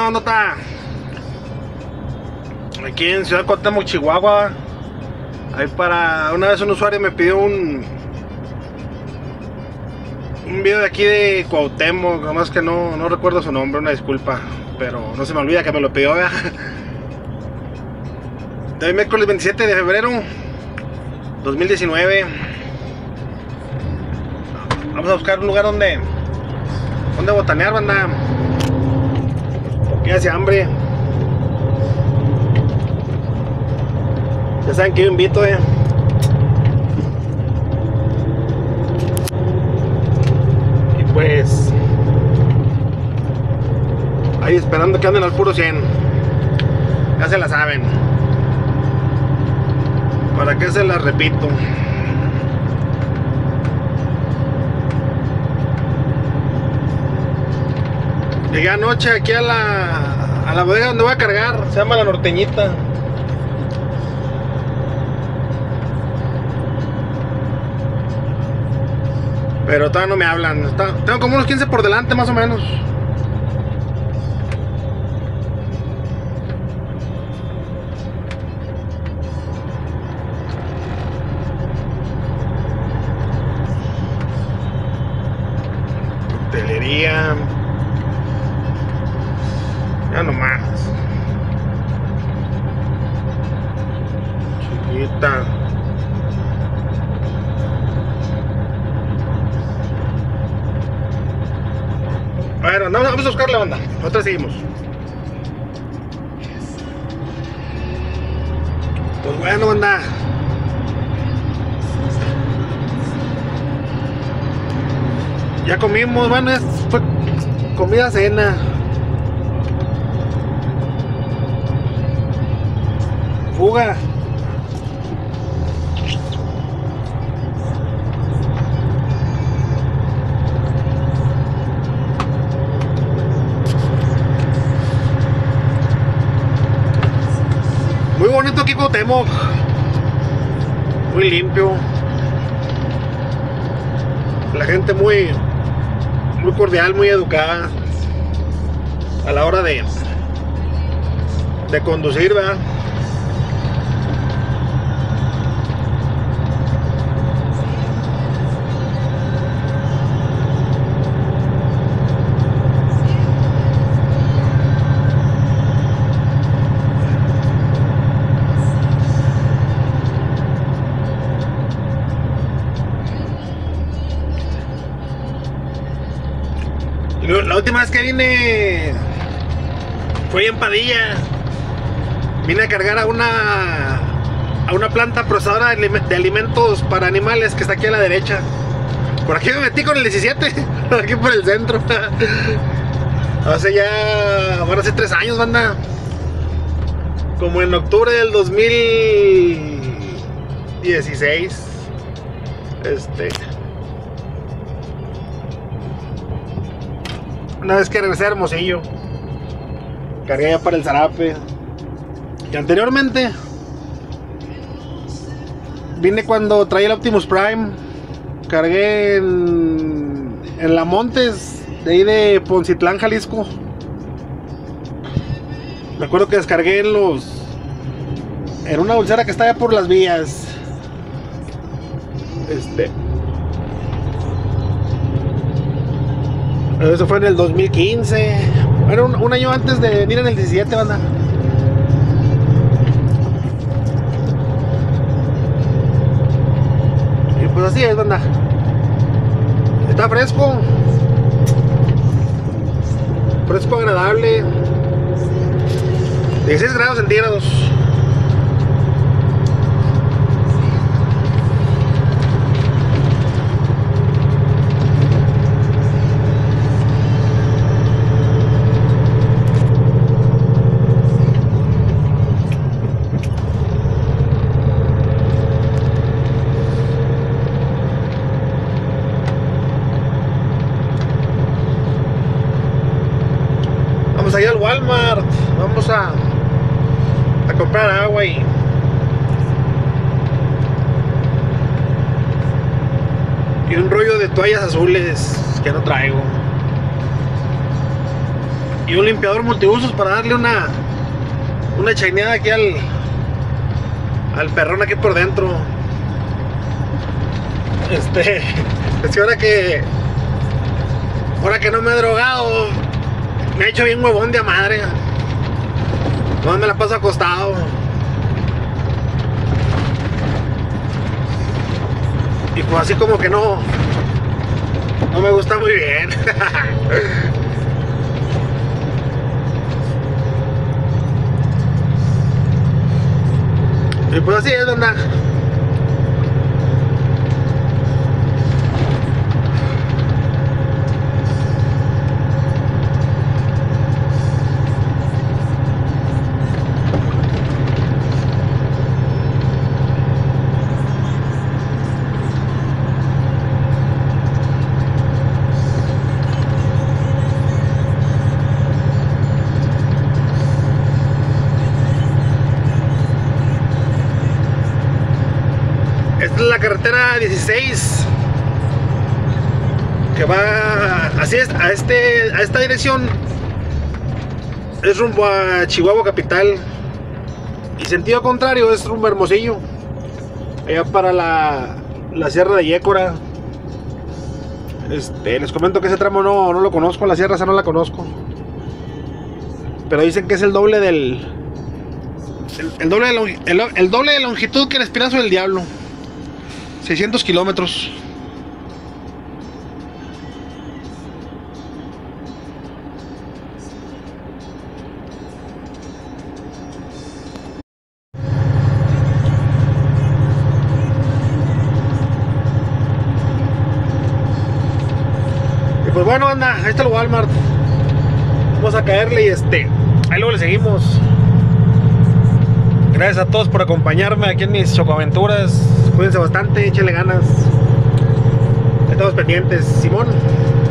Buena nota. Aquí en Ciudad Cuauhtémoc, Chihuahua. Ahí para... Una vez un usuario me pidió un video de aquí de Cuauhtémoc. Nada más que no recuerdo su nombre, una disculpa. Pero no se me olvida que me lo pidió, ¿verdad? De hoy miércoles 27 de febrero 2019. Vamos a buscar un lugar donde botanear, banda. Porque hace hambre. Ya saben que yo invito, Y pues ahí esperando que anden al puro 100. Ya se la saben. ¿Para qué se las repito? Llegué anoche aquí a la bodega donde voy a cargar. Se llama La Norteñita. Pero todavía no me hablan. Tengo como unos 15 por delante más o menos. Hotelería. Ya nomás. Chiquita. Bueno, vamos a buscar la banda. Nosotros seguimos. Pues bueno, banda. Ya comimos, bueno, fue comida cena. Fuga. Muy bonito aquí Cuauhtémoc. Muy limpio. La gente muy cordial, muy educada a la hora de conducir, ¿verdad? La última vez que vine fue en Padilla. Vine a cargar a una planta procesadora de alimentos para animales que está aquí a la derecha. Por aquí me metí con el 17, aquí por el centro. Van a ser 3 años, banda. Como en octubre del 2016. Una vez que regresé a Hermosillo, cargué ya para el Zarape. Y anteriormente vine cuando traía el Optimus Prime. Cargué en La Montes, de ahí de Poncitlán, Jalisco. Me acuerdo que descargué en una bolsera que está allá por las vías. Eso fue en el 2015. Era un año antes de venir en el 17, banda. Y pues así es, banda. Está fresco. Fresco, agradable. 16 grados centígrados. Vamos allá al Walmart. Vamos a comprar agua y un rollo de toallas azules que no traigo. y un limpiador multiusos para darle una chaineada aquí al perrón aquí por dentro. Es que ahora que no me he drogado, me he hecho bien huevón de a madre. No me la paso acostado. Y pues así como que no me gusta muy bien. Y pues así es, onda. Esta es la carretera 16 que va así es, a esta dirección. Es rumbo a Chihuahua capital y sentido contrario es rumbo a Hermosillo, allá para la sierra de Yécora. Les comento que ese tramo no lo conozco, la sierra esa no la conozco, pero dicen que es el doble el doble de longitud que el Espinazo del Diablo. 600 kilómetros. Y pues bueno, anda, ahí está el Walmart. Vamos a caerle y ahí luego le seguimos. Gracias a todos por acompañarme aquí en mis chocoaventuras. Cuídense bastante, échenle ganas. Estamos pendientes. Simón.